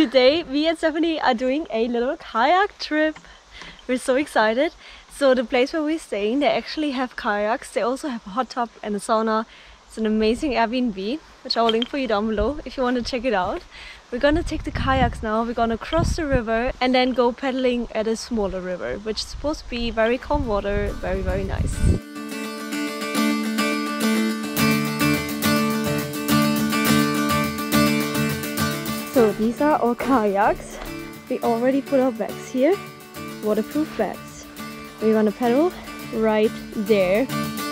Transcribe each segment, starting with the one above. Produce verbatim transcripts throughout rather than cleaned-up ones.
today me and Stephanie are doing a little kayak trip. We're so excited. So the place where we're staying, they actually have kayaks. They also have a hot tub and a sauna. It's an amazing Airbnb, which I will link for you down below if you want to check it out. We're gonna take the kayaks now. We're gonna cross the river and then go paddling at a smaller river, which is supposed to be very calm water, very very nice. So these are our kayaks. We already put our bags here, waterproof bags. We're gonna paddle right there.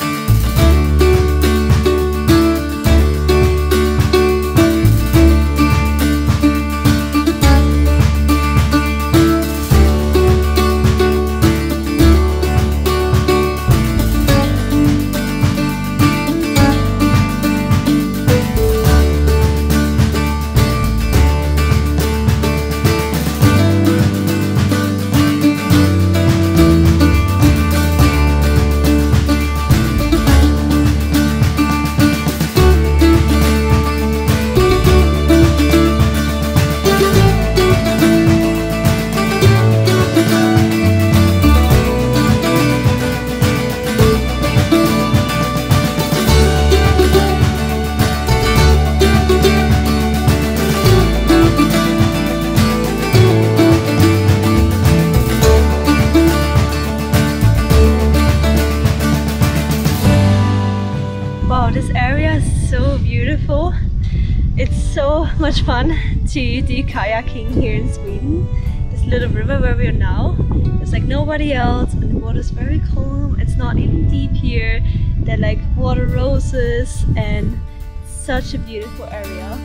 This area is so beautiful. It's so much fun to do kayaking here in Sweden. This little river where we are now, there's like nobody else and the water is very calm. It's not even deep here. There are like water roses and such a beautiful area.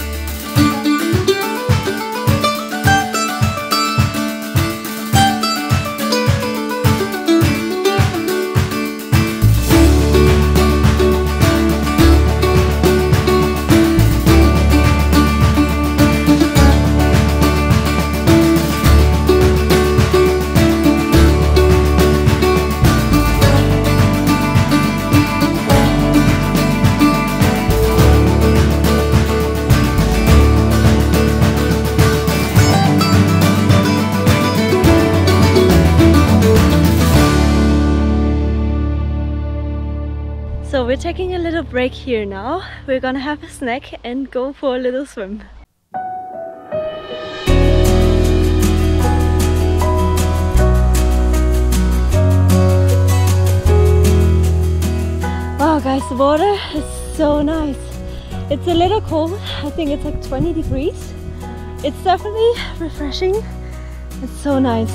So we're taking a little break here now. We're gonna have a snack and go for a little swim. Wow guys, the water is so nice. It's a little cold. I think it's like twenty degrees. It's definitely refreshing. It's so nice.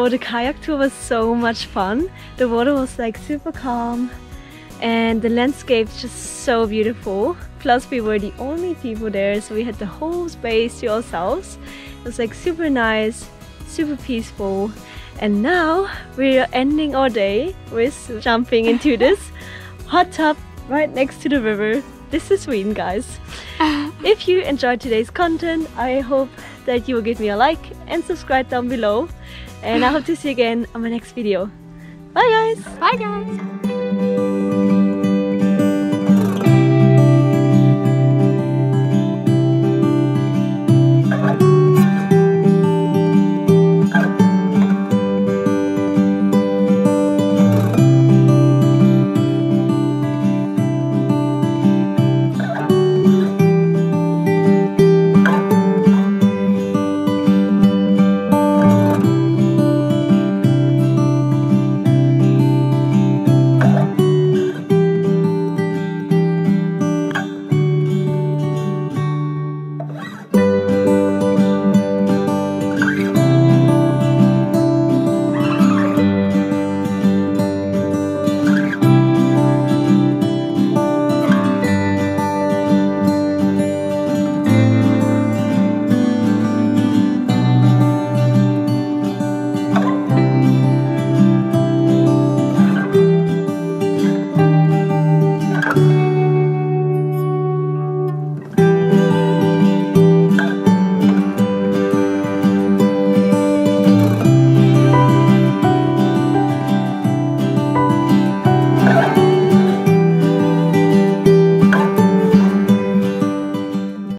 So the kayak tour was so much fun. The water was like super calm and the landscape's just so beautiful. Plus we were the only people there, so we had the whole space to ourselves. It was like super nice, super peaceful. And now we're ending our day with jumping into this hot tub right next to the river. This is Sweden, guys. If you enjoyed today's content, I hope that you will give me a like and subscribe down below. And I hope to see you again on my next video. Bye guys! Bye guys!